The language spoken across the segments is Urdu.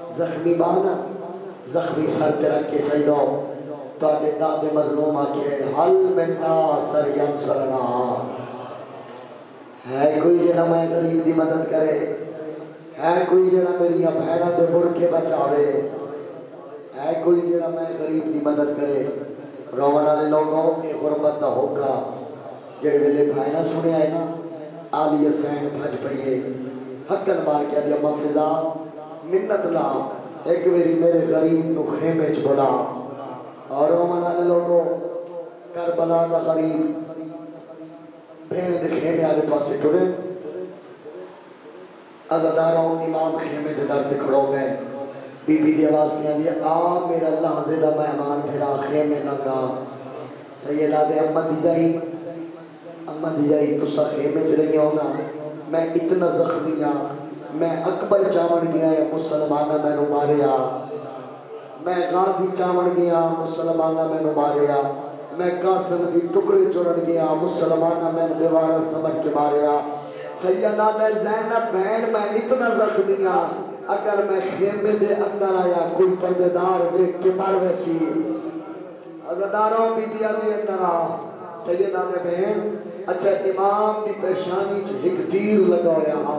زخمی بانا زخمی سر تے رکھ کے سجدو تواڈے داد مظلوم آکے حل من ناصر ینصرنا ہے کوئی جڑا میں غریب دی مدد کرے ہے کوئی جڑا میری بھیڑاں دے برکے بچاوے ہے کوئی جڑا میں غریب دی مدد کرے رومن والے لوگوں کے غربت دا ہوگا جڑے ویلے بھائیاں سنے آئے نا آلی حسین بھج پئیے حقن مار کے دیا مفضا منت لا ایک میری میرے غریب نو خیمے چ بلا اور رومن والے لوگوں کربلا دا غریب بھین دے خیمے آلے پاسے ٹرے عزاداروں امام خیمے دے در پہ کھڑو گئے بی بی دی آواز میں آدھی آ میرا لحظے دا مہمان پھرا خیمے لگا سیدہ دے امہ دی جائی تو سا خیمے دے رہی ہونا میں اتنا زخمی ہاں میں اکبر چاون گیا ہے مسلمانہ میں نو ماریا میں غازی چاون گیا مسلمانہ میں نو ماریا میں قاسم دی ٹکڑے چڑن گیا مسلمانہ میں بیوارہ سمجھ کے ماریا سیدہ میں زینب بہن میں اتنا زخمی ہاں اگر میں خیمے دے اندر آیا کوئی پردیدار دیکھ کے مر ویسی عزاداروں بھی دیا دے اندر آ سیدہ دے بہن اچھا امام دی پیشانی ایک تیر لگایا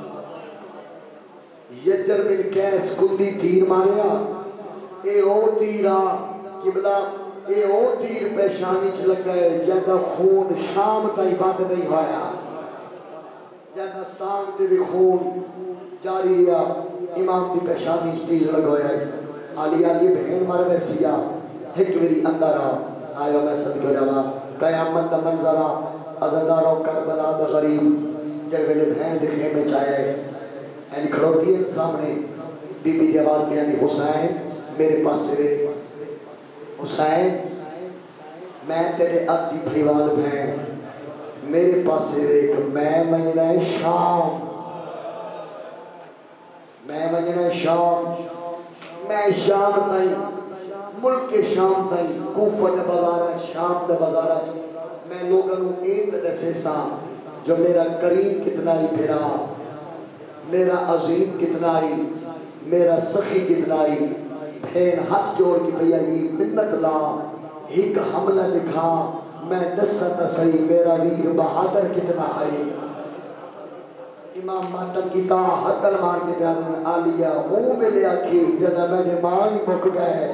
یجر بن کیس کندی تیر ماریا اے او تیرا قبلہ اے او تیر پیشانی چ لگائے جیدہ خون شام تائی بات نہیں ہویا جیدہ سانگ دے بھی خون جاری ریا امام دی پیشانی چ تیر لگایا آلی آلی بہن مر ویسیا ایک میری اندر آیا میں صدقہ جانا قیامت دا منظرہ عزاداروں کربلا دا غریب جب ویلے بہن دے خیمے چاہے این کھڑو دیئے سامنے بی بی جواب میں یعنی حسین میرے پاس سے حسین میں تیرے عدی بھیوال بہن میرے پاس سے ایک میں مجھنے شام میں شام نہیں ملک شام تھی کوفہ دے بازارہ شام دے بازارہ میں لوگوں ایند دسے سا جو میرا کریم کتنا ہی پھرا میرا عظیم کتنا ہی میرا سخی کتنا ہی پھین ہاتھ جوڑ کی بھیا یہ منت لا ایک حملہ دکھا میں نستا صحیح میرا ویر بہادر کتنا ہے امام ماتم کی تا حقل مار کے بیان آلیا او ملے آکھی جنہ میں نے مانی مک گئے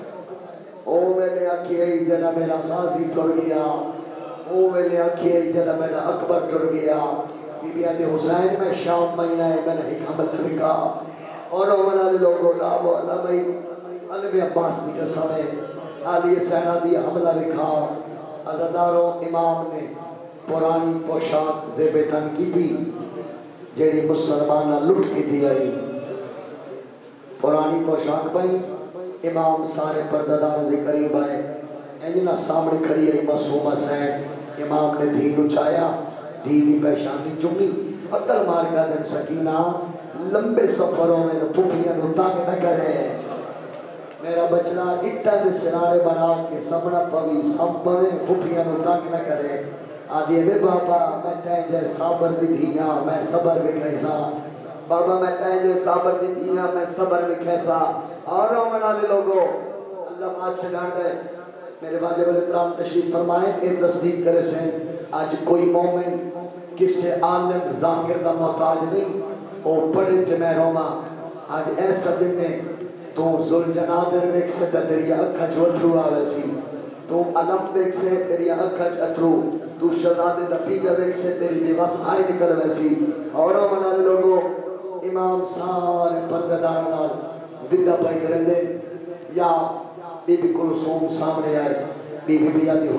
او ملے آکھی جنہ میرا غازی ٹر گیا او ملے آکھی جنہ میرا اکبر ٹر گیا بی بی آدھے حسین میں شام مہینہ ہے میں نے ایک حمل دکھا اور رومن آدھے لوگوں لابو اللہ بھائی علم عباس کی قسم ہے آلی سینہ دی حملہ دکھا عزاداروں امام نے پرانی پوشاک زیب تن کی دی جیڑی مسلمانہ لٹ کی دی آئی پرانی پوشاک بھائی امام سارے پردادار دے قریب آئے اینجنہ سامنے کھڑی آئی معصومہ سین امام نے دین اچھایا دیوی پیشانی چمی عقل مار کا دن سکینہ لمبے سفروں میں پوپیاں نتاک نہ کرے میرا بچنا اٹھا دے سنارے بنا کے سمنا پوی سب پوے پوپیاں نتاک نہ کرے آدھے میں بابا میں تینجے صابر دی دیا میں صبر میں کیسا بابا میں تینجے صابر دی دیا میں صبر میں کیسا اور رومن آلے لوگوں اللہ مات سے ڈانٹ ہے میرے واجب الاکرام تشریف فرمائیں ایک تصدیق کرے سے آج کوئی مومن کس سے عالم ذاکر دا محتاج نہیں او پڑھے تے میں روما آج ایسا دن میں تو ذوالجنادر ویک سے تیری اکھا چوترو آویسی تو علم ویک سے تیری اکھا چوترو تو شہزادے دفیقہ ویک سے تیری دیواس آئی نکل ویسی اور منا لوگوں امام سارے پرددار نال بدہ پائی کریں دے یا بی بی کلثوم سامنے آئے بی بی بی آدھی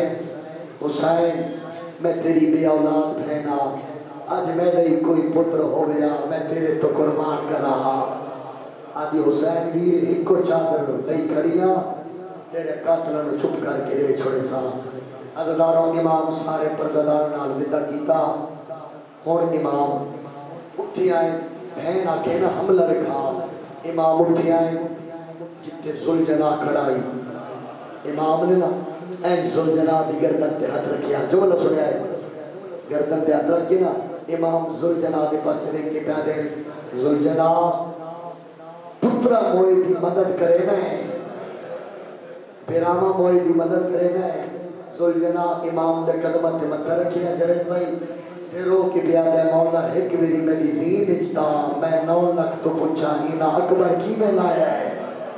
حسین میں تیری بی اولاد بھینا آج میں نہیں کوئی پتر ہو گیا میں تیرے تو قربان کر رہا آدھی حسین ویر ایک کو چادر لئی کھڑیاں تیرے قاتلوں چھپ کر کے لے چھوڑے سا عزداروں امام سارے پرددار نال بدہ کیتا اور امام اٹھی آئے بہن آکے نا حملہ رکھا امام اٹھی آئے جتے زلجنا کھڑائی امام نے نا این زلجنا دی گردن تے ہاتھ رکھیا جو مطلب سنے آئے گردن تے ہاتھ رکھیا نا امام زلجنا دے پاس رکھ کے پیادے زلجنا موئی دی مدد کرے نا ہے پیراما موئی دی مدد کرے نا ہے سلجنا امام دے قدمت دے مدد رکھیا جرے بھائی تیرو کی بیادہ مولا ایک میری میری زین اجتا میں 9 لکھ تو پچھا ہینا اکبر کی میں لایا ہے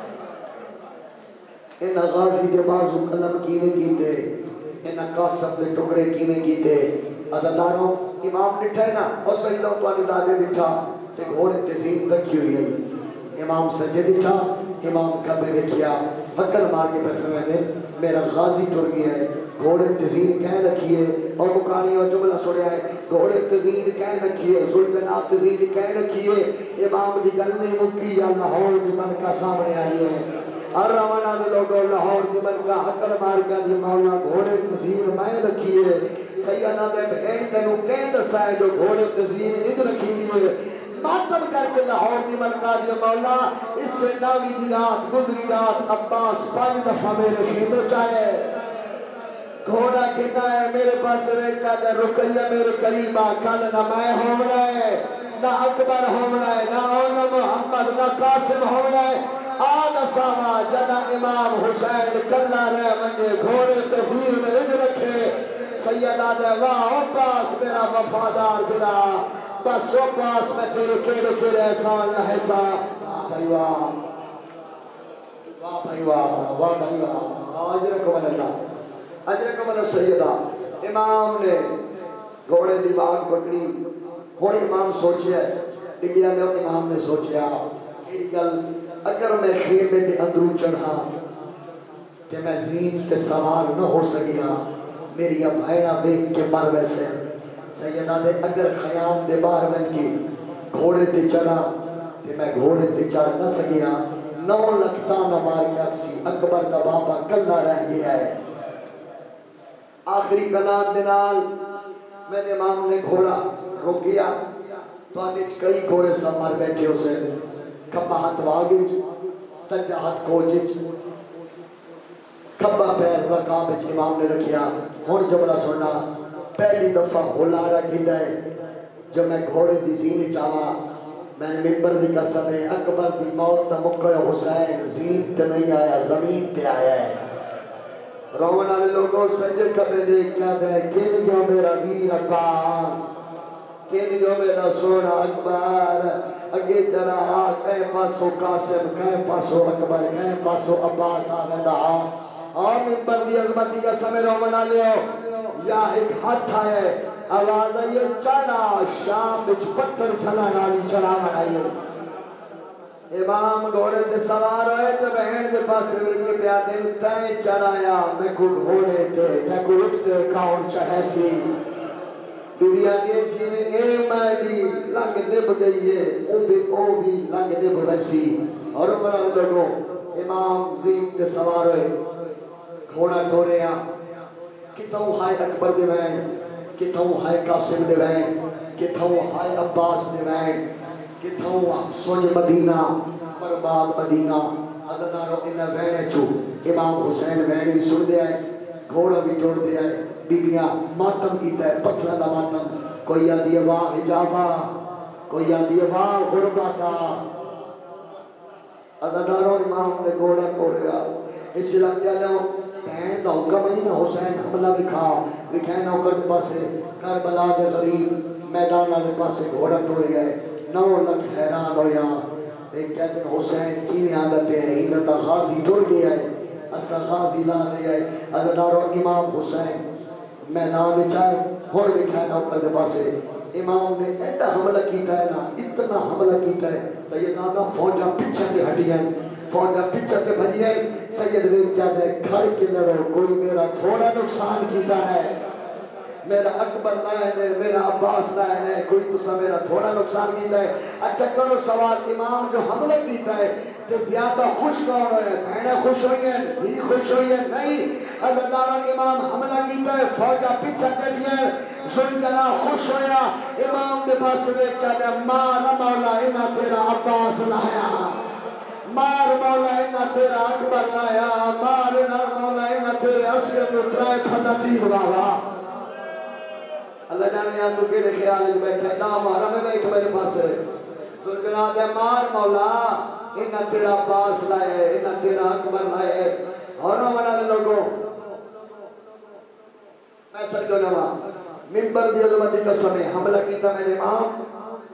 ان غازی کے بازو قلم کیویں کیتے ان قاسم دے ٹکڑے کیویں کیتے عدداروں امام نٹھا ہے نا اور سجدہ پانی دادے بٹھا تے گھوڑے تزین رکھی ہوئی ہے امام سجدہ بٹھا امام کبے بکھیا پتر مار کے بیٹھے میں نے میرا غازی ٹر گیا ہے گھوڑے تزین کہہ رکھیے اور مکانی اور جملہ سوڑیا ہے گھوڑے تزین کہہ رکھیے ظلمنا تزین کہہ رکھیے امام دی گلنے مکی یا لاہور دی ملکہ سامنے آئی ہے اور روانہ دے لوگوں لاہور دی ملکہ حقر مار کا دی مولا گھوڑے تزین میں رکھیے سیدہ دے بہن دنو کہن دسائے جو گھوڑے تزین اد رکھی لیے ماتم کر کے لاہور دی ملکہ دی مولا اس سے ناوی دی رات گزری رات عباس 5 دفعہ میرے خیمر چاہے گھوڑا کہتا ہے میرے پاس ریکتا ہے رکیہ میرے قریبہ کل نہ میں ہومنا ہے نہ اکبر ہومنا ہے نہ محمد نہ قاسم ہومنا ہے آدھا ساما جنا امام حسین کلہ رہ منگے گھوڑے تزیر میں اج رکھے سیدہ دے واہ عباس میرا وفادار بنا بس عباس میں تیرے کیڑے احسان نہ احسان بھائی واہ بھائی واہ بھائی واہ اجرکم اللہ اجرکم اللہ سیدہ امام نے گھوڑے دی باغ پکڑی اور امام سوچیا ہے امام نے سوچیا اگر میں خیمے دے اندرو چڑھا کہ میں زین تے سوار نہ ہو سکیا میری اب بھائنہ بیک کے مر ویسے سیدہ دے اگر خیام دے باہر بن کے گھوڑے تے چڑھا کہ میں گھوڑے تے چڑھ نہ سکیا 9 لکھ تانہ مار کے اکسی اکبر دا باپا کلہ رہ گیا ہے آخری کنان دنال میں نے امام نے گھوڑا روکیا تو آنچ کئی گھوڑے سا مار بیٹھے اسے کھپا ہاتھ واگج سجا ہاتھ کوچج کھپا پیر رکابج امام نے رکھیا ہون جملہ سننا پہلی دفعہ ہولارہ گھنڈا ہے جو میں گھوڑے دی زین چاہا میں نے ممبر دی قسم ہے اکبر دی موت مکہ حسین زین تے نہیں آیا زمین تے آیا ہے رومن آلے لوگوں سجد کبھے دیکھ کیا دے کن جو میرا ویر عباس کن جو میرا سونا اکبر اگے چڑھا کہیں پاسو قاسم کہیں پاسو اکبر کہیں پاسو عباس آمدہ اور ممبر دی عظمتی کا سمے رومن آلے ہو یا ایک ہاتھ ہے آواز ہے یہ چڑھا شام بچ پتر چلا نالی چڑھا منائی امام گھوڑے تے سوار ہوئے تو بہن کے پاس مل کے پیاتے تے چڑھایا میں کو گھوڑے تے میں کو اٹھتے کاؤن چڑھے سی دنیا کے جی میں اے مائلی لنگ نب گئی ہے او بھی لنگ نب ویسی اور امران لوگوں امام زین تے سوار ہوئے گھوڑا ٹوریا کتاؤں ہائے اکبر دے وین کتاؤں ہائے قاسم دے وین کتاؤں ہائے عباس دے وین کتاؤں سونج مدینہ برباد مدینہ عددارو انہ وینے چو امام حسین وینے بھی سن دے آئے گھوڑا بھی جوڑ دے آئے بیبیاں ماتم کیتا ہے پتھر دا ماتم کوئی آدھی واہ حجابہ کوئی آدھی واہ غرباتا عددارو امام نے گھوڑا ٹوریا اس لگ جاؤ بہن دا حکم ہی نہ حسین حملہ بکھائے نوکر دے پاسے کربلا دے غریب میدان دے پاسے گھوڑا ٹوریا ہے 9 لکھ حیران ہویا ایک کہتے ہیں حسین کیویں عادت ہے ہیلتا غازی ٹور گیا ہے اسا غازی لا لیا ہے عددارو امام حسین میدان چاہے ہور بکھائے نوکر دے پاسے امام نے ایڈا حملہ کیتا ہے نا اتنا حملہ کیتا ہے سیدانہ فوجہ پچھا کے ہٹی ہیں فوجہ پچھا کے بھجی ہیں سید ویک جاتے ہیں گھر کے لڑو کوئی میرا تھوڑا نقصان کیتا ہے میرا اکبر لائن ہے میرا عباس لائن ہے کوئی تسا میرا تھوڑا نقصان کیتا ہے اچھا کرو سوال امام جو حملہ کیتا ہے تو زیادہ خوش کون ہوئے بہنیں خوش ہوئی ہیں بھی خوش ہوئی ہیں نہیں عددارہ امام حملہ کیتا ہے فوجہ پچھا کٹی ہے زلجلہ خوش ہویا امام نے پاس ویک کہتے ہیں مارا مولا انہ تیرا عباس لایا مار مولا انہ تیرا اکبر لایا مار مولا انہ تیرے اسکر نٹرائے پھتا دیب بابا اللہ جانے یہاں تو کیلے خیال میں بیٹھے نا مارا میں بیٹھ میرے پاس ہے زلجلہ دے مار مولا انہاں تیرا عباس لائے، انہاں تیرا اکبر لائے، اور ہمارا لوگوں میں سر کیوں نوا ممبر دی عظمت کا سمے حملہ کیتا میرے امام،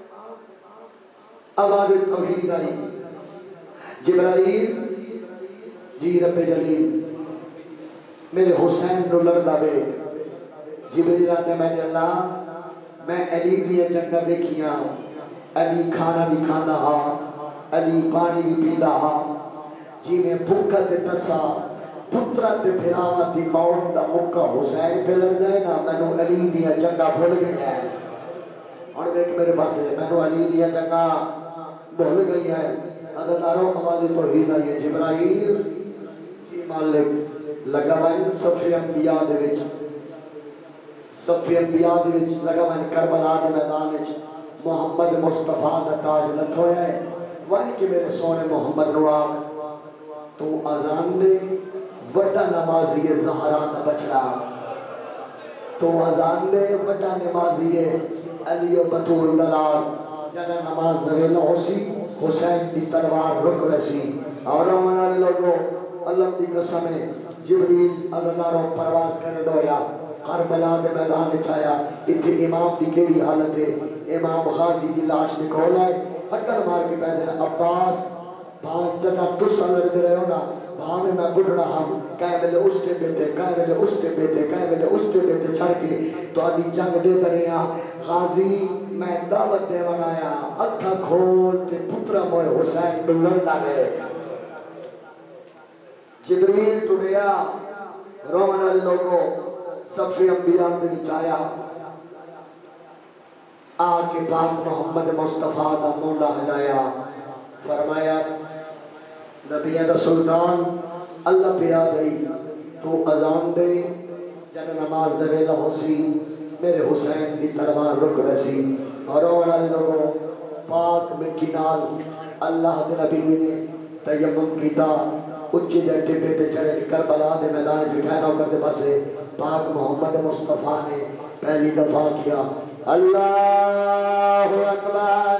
آواز توحید آئی، جبرائیل جی رب جلیل میرے حسین نو لڑدا بے، جبرائیل آتے میں نے اللہ میں علی دی جنگہ دیکھیاں، علی کھانا بھی کھانا ہا، علی پانی بھی پیدا ہا، جی میں بھوکا تے تسا پترہ تے پھراوہ دی موت دا مکہ حسین پہ لگ جائے نا، میں نو علی دیا جنگہ بھول گئی ہے، اور دیکھ میرے پاس ہے میں نو علی دیا جنگہ بھول گئی ہے، عدداروں آواز توحید آئی، جبرائیل جی مالک لگا میں صفی انبیاء دے وچ، صفی انبیاء دے وچ لگا میں کربلا دے میدان وچ محمد مصطفیٰ دا تاج لٹھویا ہے، وہاں کہ میرے سونے محمد رواب تو اذان دے وڈا نمازی زہرا دا بچڑا، تو اذان دے وڈا نمازی علی و بطول دلال، جنہ نماز دویلہ ہو سی حسین دی تلوار رک ویسی، اور ہمارے لوگوں اللہ دی قسم ہے جبریل اللہ پرواز کرے دویا کربلا دے میدان اٹھایا، اتھے امام دی کیڑی حالت ہے، امام غازی دی لاش نکولا ہے، حکر مار کے پیدر عباس بھاگ جگہ تسا لڑتے رہے ہو نا، بھانے میں بڑھ رہا ہوں، کہے ملے اس کے بیٹے، کہے ملے اس کے بیٹے، کہے ملے اس کے بیٹے چھڑ کے، تو ابھی جنگ دے دریا غازی میں دعوت دے بنایا، اکھا کھول تے پترہ موئے حسین بلندہ گئے، جبریل ٹوڑیا رومن لوگوں صفی انبیاء نے بچایا، آکے پاک محمد مصطفیٰ دا مولا ہلایا، فرمایا نبی دا سلطان اللہ پہ آگئی تو اذان دے جن نماز دے ویلہ ہو سی میرے حسین کی تلوار رک ویسی، اور اولا لوگوں پاک میں کنال اللہ دے نبی نے تیمم کیتا، اچھی دے ٹپے دے چڑھے کربلا دے میدان بٹھائنوں کرتے بسے، پاک محمد مصطفیٰ نے پہلی دفعہ کیا اللہ اکبر،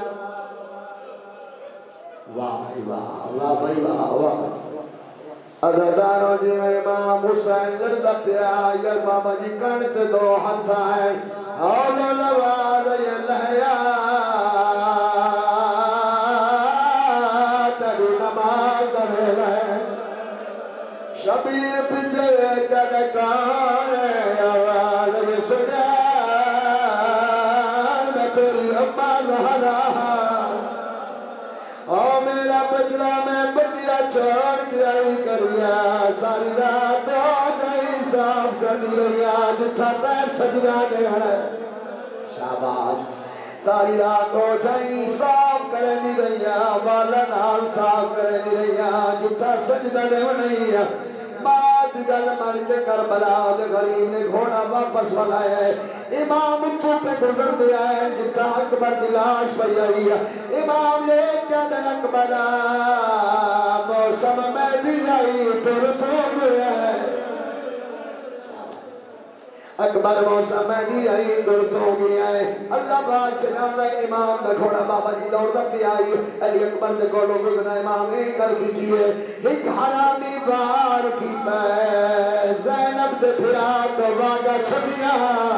واہ واہ واہ بھائی واہ واہ، عزداروں جی میں امام حسین لڑتا پیا، یا بابا جی کنٹ دو ہاتھ آئے، اولو نواز یہ لہیا تیری نماز دے لے، شبیر پچھے جدکان آواز یہ سنیا میں تیری اما زہرا، او میرا بچڑا میں بچیا چھوڑ کے آئی کریا، ساری رات ہو جائی صاف کرنی رہیا، جتھا پیر سجدہ نے ہے شاباش، ساری رات ہو جائی صاف کرنی رہیا، والا نال صاف کرنی رہیا، جتھا سجدہ نے نہیں ہے، بات گل مر کے کربلا دے غریب نے گھوڑا واپس والایا ہے، امام تو پہ گزر دیا ہے، جتا اکبر کی لاش پہ آئی ہے، امام لے کیا دے اکبر موسم میں بھی آئی تر تو گیا ہے، اکبر موسم میں بھی آئی تر تو گیا ہے، اللہ بات چنانا امام دا گھوڑا بابا جی دوڑ دکی آئی، علی اکبر دے گھوڑوں گزنا امام ایک کر کی کیے، ایک حرامی بار کیتا ہے، زینب دے پھرا تو واگا چھڑیا،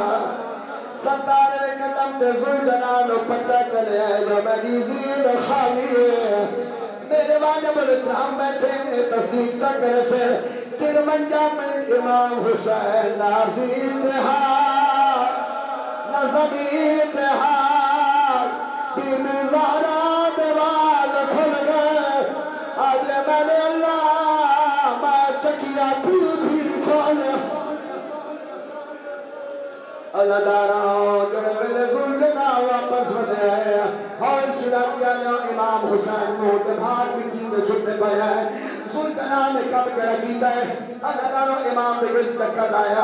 ستارے قدم دے زلجنانو پتہ چلے ہے جو میری زیر خالی ہے، میرے واجب الاترام بیٹھے ہیں تصدیق چکر سے، ترمنجا میں امام حسین نازی اتحاد نظمی اتحاد بیم زہرا دیواز کھل گئے، آج میں نے اللہ میں چکیا بھی کھولے، اللہ داراں جو میرے ظلمنا واپس بدے آئے، اور شراب کیا جو امام حسین موت بھار مٹی دے سکتے پایا ہے، سلطنہ نے کب کے رکیتا ہے، اللہ داراں امام دے گل چکر آیا،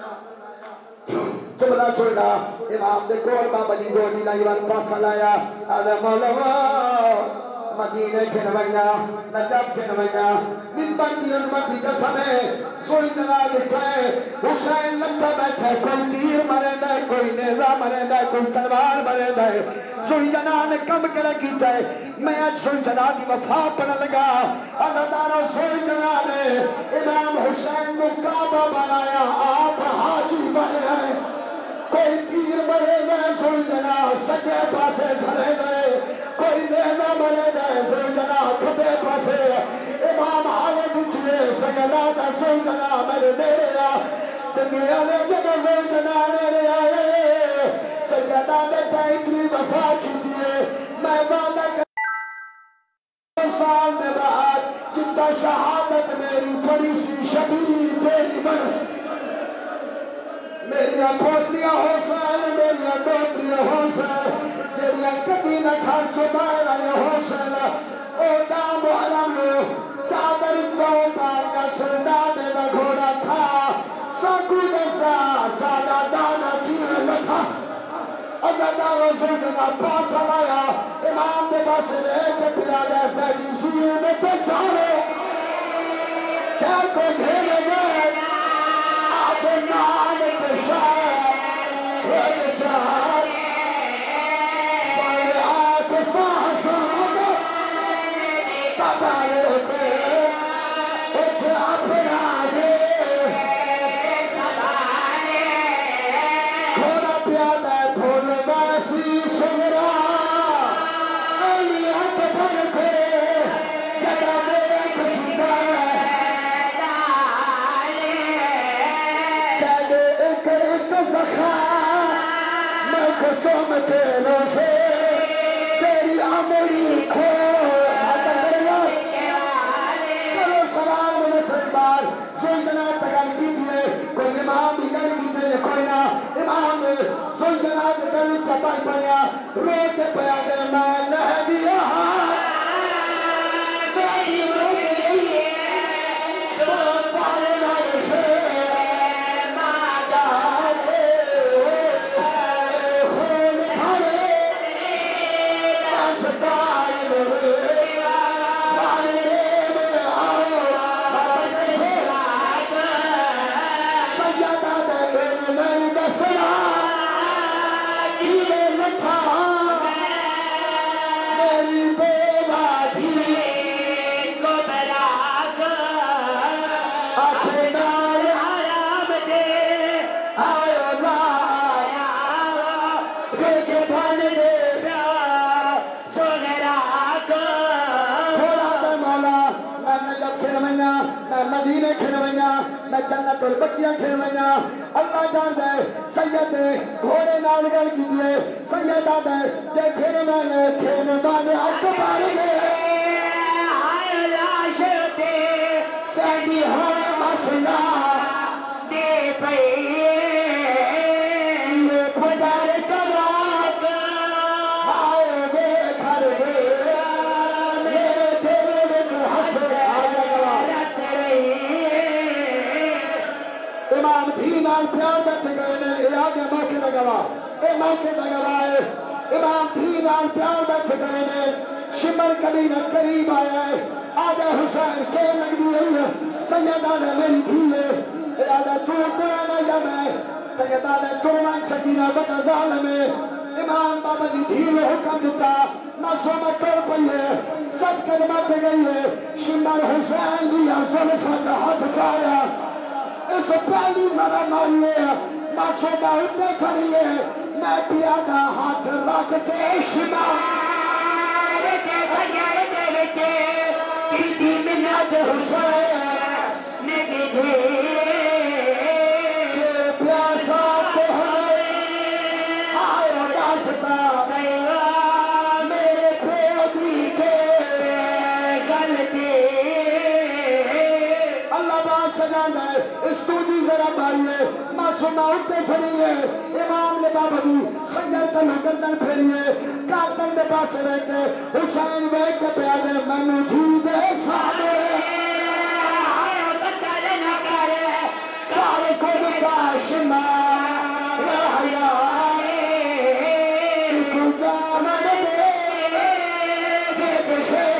جملہ چھوڑا امام دے کول بابا جی دو نیلائی وقت پاسا لایا، آدھے مولا مدینے کھنویا نجف کھنویا منبر کی عظمت کی قسم ہے سوئی جناب اٹھائے حسین لگتا بیٹھے کوئی تیر مرے دے کوئی نیزہ مرے دے کوئی تلوار مرے دے سوئی جناب نے کم کرے کیتا ہے میں آج سوئی جناب کی وفا پڑھ لگا اللہ تعالیٰ سوئی جناب نے امام حسین کو کعبہ بنایا آپ حاجی بنے ہیں کوئی تیر مرے دے سوئی جناب سجے پاسے جھلے دے کوئی نیزہ مرے دے سوئی جناب کھپے پاسے امام آلے بچھلے سیدہ دا سوئی جناب میرے میرے دنیا نے جب سوئی جناب میرے آئے سیدہ دا اتنی وفا کی دیئے میں وعدہ کر سال میں بعد جتا شہادت میری بڑی سی شبیر میری برس میری پوتریاں حسین میری دوتریاں حسین جیڑیاں کبھی نہ کھا چبائے رہے حسین او دا محرم چادر چوپا کچھڑا دے دا گھوڑا تھا سکو دسا سادہ دانا کیے لکھا اگر دا رسول جنا پاس آیا امام دے بچے لے کے پیا گئے بیٹی سوئے میں تے چاہے کیا کو گھیرے گئے آج نام کے شاہ رہے چاہے پڑے آکے ساہ آگا تبارے ہوتے اٹھ اپنا دے کھوڑا پیادہ بھول باسی سنرا علی اکبر تھے جگہ دیکھ سکتا کہے ایک زخا میں کو چومتے لو سے تیری عمری کھو کرو سلام علیہ سربار سوچنا تکر کی دیئے کوئی امام بھی کر کی دیئے کوئی نہ امام سوچنا تکر چپائی پڑیا روتے پیا دے میں لہ دیا میری روتے دیئے بہت پارے نہ سے مدینے کھنویاں میں جنت اور بچیاں کھنویاں اللہ جان دے سید گھوڑے نال گل کی دیئے سیدہ دے جے کھنوانے کھنوانے اکبر گئے آئے لاشتے چاہی ہو مسئلہ دے پئیے یہ پھجار چراک آئے بے گھر گئے میرے دل میں حسن آئے امام دھینال پیار بیٹھ گئے نے ارادے موقع لگوا اے موقع لگوا ہے امام دھینال پیار بیٹھ گئے نے شمر کبھی قریب آیا ہے آدھے حسین کے لگ دی رہی ہے سیدہ نے میری دھیلے ارادہ تو قرآن جمعے سیدہ نے قرآن سکینہ بطا ظالم امام بابا دی دھیل حکم دیتا معصومہ ٹور پئی ہے سب کلمات گئی ہے شمر حسین لیا ظلفہ جہاد پایا اس پہلی ذرا ماننے معصومہ اٹھے کھڑیے میں پیادہ ہاتھ رکھ کے شمار کے بھیار دے کے کسی منت حسین نگے پیاسا تو ہمیں آئے داستا میرے پیدی کے غلطے اللہ بات سجانا ہے اس توجی ذرا بھائیے معصومہ اٹھتے چھڑیے امام نے بابا دی خنجر تنہ گردن پھیریے کاتن دے پاس رہ کے حسین بیٹھ کے پیادے منو جھی دے سامنے آئے بکر نہ کرے کار کو بکاشمہ رہیا ایک جامن دے دیکھ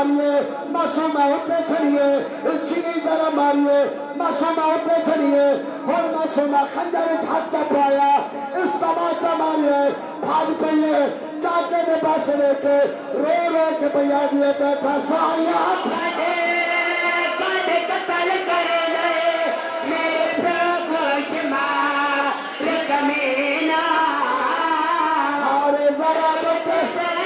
मारिए मासूमा होते छड़िए चीनी ज़रा मारिए मासूमा होते छड़िए और मासूमा खंजर छाचा पाया इस तमाचा मारिए भाग पइए चाचे ने पास लेके रो के भैया दिए बैठा साया कद कतल कर गए मेरे प्रभु मार कमीना और जरा रोके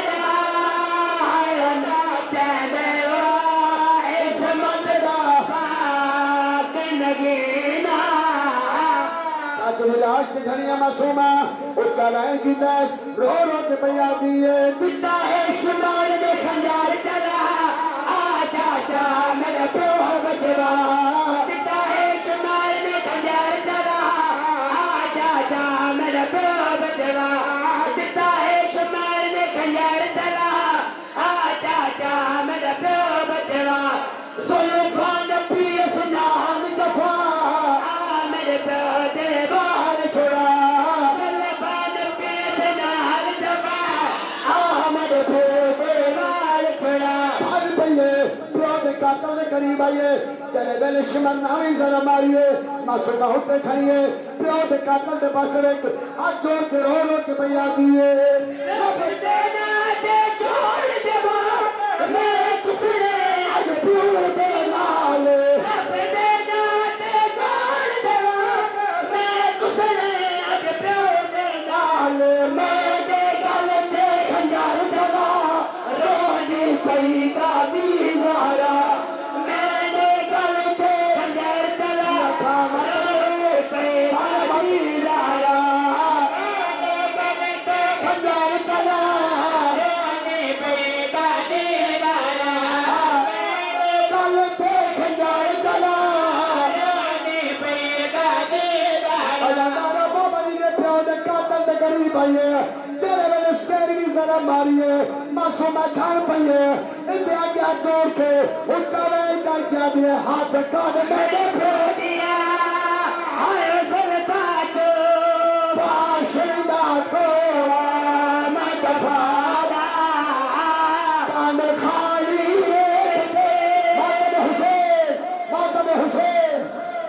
लाश की घड़िया मासूमा उच्चा लाइन की दस रो के भैया दिए पिता है शुमार में खंडार चला चाचा मेरा प्यो बचवा पिता है शुमार में खंडार चला चाचा मेरा प्यो बचवा पिता है शुमार में खंडार चला चाचा मेरा प्यो बचवा सुल्फान पीस नाम दफा मेरे प्यो दे बाहर छोड़ा सुल्फान पीस नाम दफा मेरे प्यो दे बाहर छोड़ा भाग भैया प्यो दे कातल दे करीब आइए चले बेले शिमन नामी जरा मारिए मासूमा होते खड़िए प्यो दे कातल दे पास एक हाथ जोड़ के रो के भैया दिए रब देना दे छोड़ देवा मैं कुसरे आज प्यो दे नाल रब देना दे छोड़ देवा मैं कुसरे आज प्यो दे नाल मेरे गल ते खंजर चला रोनी पई का दीवारा मैंने गल ते खंजर चला रोनी पई का दीवारा मैंने गल ते खंजर चला रोनी पई का दीवारा गल ते खंजर चला रोनी पई का दीवारा अल्लाह बाबा जी ने प्यो दे कातल दे करीब आइए तेरे वेले स्टेर की जरा मारिए मासूमा छाड़ पइए इंदे आगे जोड़ के उच्चा वेल कर क्या दिए हाथ काट मेरे प्यो दिया हाय गुरबातो बाशिंदा को मैं दफादा कान खाली मातम हुसैन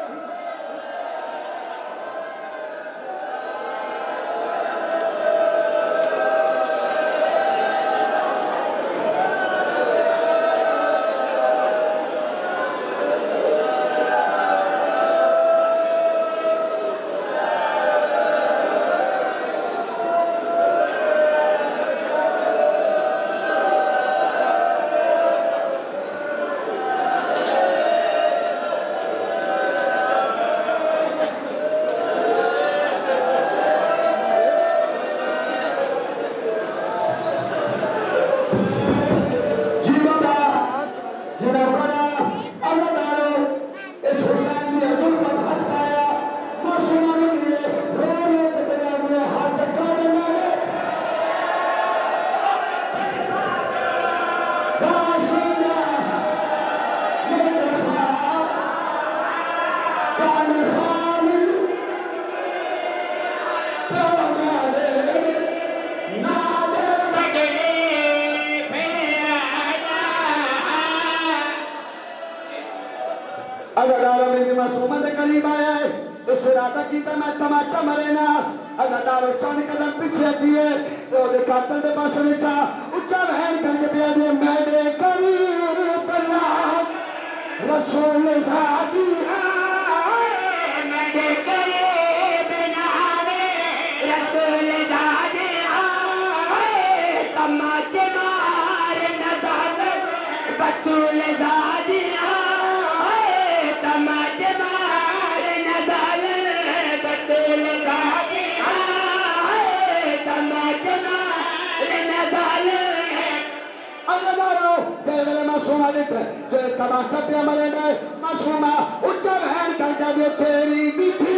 अगर आलम के मासूमा दे करीब आया है तो इरादा कीता मैं तमाचा मरे ना अगर डालो चंद कदम पीछे किए तो दे कातल दे पास बैठा उच्चा बहन करके पिया दे मेरे करीब अल्लाह रसूल सादी मेरे करीब नावे रसूल दादे आए तमाचे मार नदाद बतूल दादी आए तमाचे मार नदाद बतूल दादी आए तमाचे मार नदाद अल्लाह तेरे मासूमा देख जो तमाचा पे मरे ना मासूमा उच्चा बहन करके दे तेरी मीठी